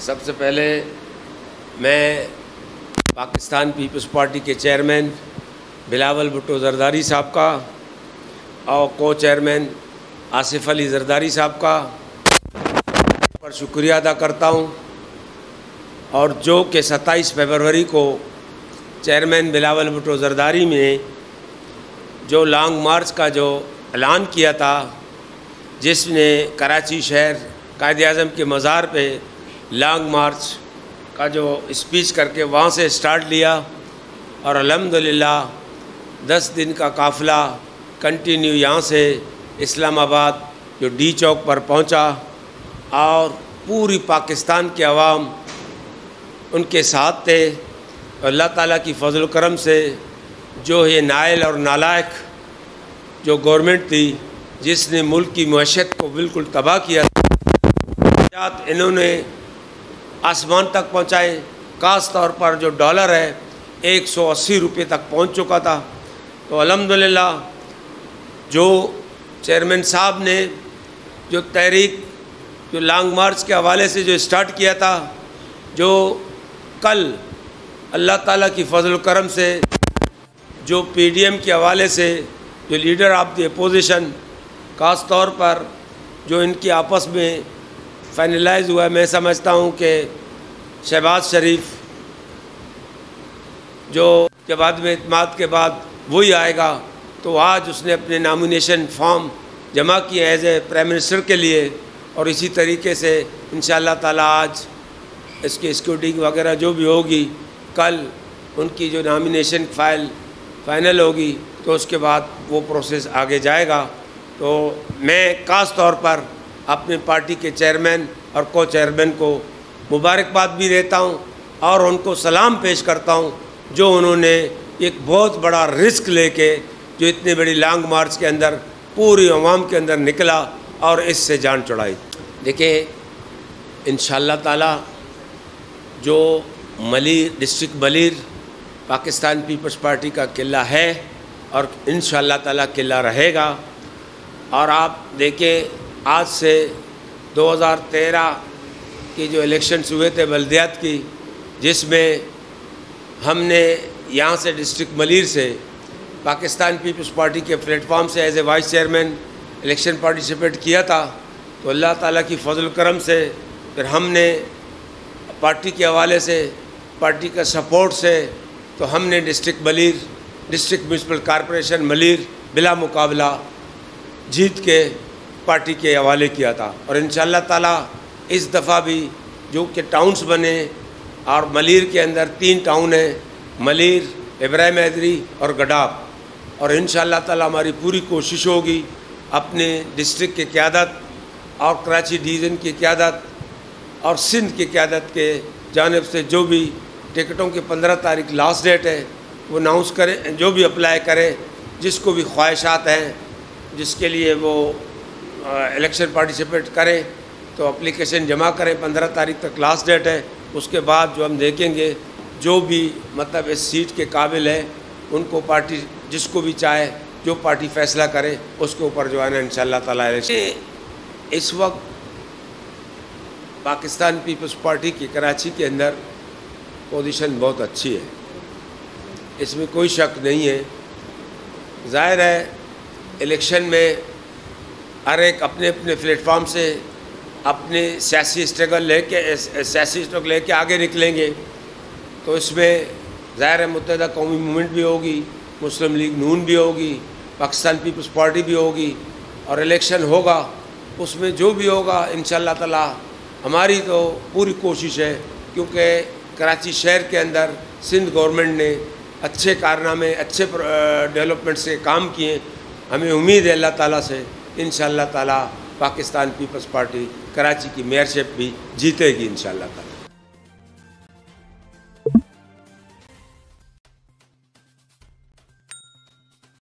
سب سے پہلے میں پاکستان پیپلز پارٹی کے چیئرمین بلاول بھٹو زرداری صاحب کا اور کو چیئرمین آصف علی زرداری صاحب کا پر شکریہ ادا کرتا ہوں، اور جو کہ 27 فروری کو چیئرمین بلاول بھٹو زرداری میں جو لانگ مارچ کا جو اعلان کیا تھا، جس نے کراچی شہر قائد اعظم کے مزار پہ لانگ مارچ کا جو اسپیچ کر کے وہاں سے سٹارٹ لیا، اور الحمدللہ 10 دن کا قافلہ کنٹینیو یہاں سے اسلام آباد جو ڈی چوک پر پہنچا، اور پوری پاکستان کے عوام ان کے ساتھ تھے۔ اللہ تعالیٰ کی فضل و کرم سے جو یہ نائل اور نالائق جو گورنمنٹ تھی، جس نے ملک کی معیشت کو بالکل تباہ کیا، انہوں نے آسمان تک پہنچائے۔ خاص طور پر جو ڈالر ہے 180 روپے تک پہنچ چکا تھا۔ تو الحمدللہ جو چیئرمین صاحب نے جو تحریک جو لانگ مارچ کے حوالے سے جو سٹارٹ کیا تھا، جو کل اللہ تعالیٰ کی فضل و کرم سے جو پی ڈی ایم کے حوالے سے جو لیڈر آف دی اپوزیشن خاص طور پر جو ان کی آپس میں فائنلائز ہوا ہے، میں سمجھتا ہوں کہ شہباز شریف جو جب عدم اعتماد کے بعد وہی آئے گا، تو آج اس نے اپنے نامینیشن فارم جمع کیے ایز اے پرائم منسٹر کے لیے، اور اسی طریقے سے انشاءاللہ تعالیٰ آج اس کی اسکیوٹنگ وغیرہ جو بھی ہوگی، کل ان کی جو نامینیشن فائنل ہوگی، تو اس کے بعد وہ پروسیس آگے جائے گا۔ تو میں خاص طور پر اپنے پارٹی کے چیئرمین اور کو چیئرمین کو مبارکباد بھی دیتا ہوں، اور ان کو سلام پیش کرتا ہوں، جو انہوں نے ایک بہت بڑا رسک لے کے جو اتنی بڑی لانگ مارچ کے اندر پوری عوام کے اندر نکلا اور اس سے جان چھڑائی۔ دیکھیں انشاءاللہ تعالی جو ڈسٹرکٹ ملیر پاکستان پیپلز پارٹی کا قلعہ ہے، اور انشاءاللہ تعالی قلعہ رہے گا۔ اور آپ دیکھیں آج سے 2013 کی جو الیکشنز ہوئے تھے بلدیات کی، جس میں ہم نے یہاں سے ڈسٹرکٹ ملیر سے پاکستان پیپلز پارٹی کے پلیٹ فارم سے as a vice chairman election participate کیا تھا، تو اللہ تعالیٰ کی فضل و کرم سے پھر ہم نے پارٹی کے حوالے سے پارٹی کا سپورٹ سے تو ہم نے ڈسٹرکٹ میونسپل کارپوریشن ملیر بلا مقابلہ جیت کے پارٹی کے حوالے کیا تھا۔ اور انشاءاللہ تعالیٰ اس دفعہ بھی جو کہ ٹاؤنز بنے، اور ملیر کے اندر 3 ٹاؤن ہیں، ملیر، ابراہیم حیدری اور گڈاب، اور انشاءاللہ تعالیٰ ہماری پوری کوشش ہوگی اپنے ڈسٹرکٹ کی قیادت اور کراچی ڈویژن کی قیادت اور سندھ کی قیادت کے جانب سے جو بھی ٹکٹوں کی 15 تاریخ لاسٹ ڈیٹ ہے وہ اناؤنس کریں، جو بھی اپلائی کریں، جس کو بھی خواہشات ہیں جس کے لیے وہ الیکشن پارٹیسپیٹ کریں، تو اپلیکیشن جمع کریں۔ 15 تاریخ تک لاسٹ ڈیٹ ہے۔ اس کے بعد جو ہم دیکھیں گے جو بھی مطلب اس سیٹ کے قابل ہے، ان کو پارٹی جس کو بھی چاہے جو پارٹی فیصلہ کرے اس کے اوپر جو ہے نا انشاءاللہ تعالیٰ اس وقت پاکستان پیپلز پارٹی کی کراچی کے اندر پوزیشن بہت اچھی ہے، اس میں کوئی شک نہیں ہے۔ ظاہر ہے الیکشن میں ہر ایک اپنے اپنے پلیٹ فارم سے اپنے سیاسی اسٹرگل لے کے آگے نکلیں گے، تو اس میں ظاہر ہے متحدہ قومی موومنٹ بھی ہوگی، مسلم لیگ نون بھی ہوگی، پاکستان پیپلز پارٹی بھی ہوگی، اور الیکشن ہوگا، اس میں جو بھی ہوگا انشاءاللہ تعالی ہماری تو پوری کوشش ہے، کیونکہ کراچی شہر کے اندر سندھ گورنمنٹ نے اچھے کارنامے، اچھے ڈیولپمنٹ سے کام کیے۔ ہمیں امید ہے اللہ تعالیٰ سے انشاءاللہ تعالی پاکستان پیپلز پارٹی کراچی کی میئرشپ بھی جیتے گی انشاءاللہ تعالی۔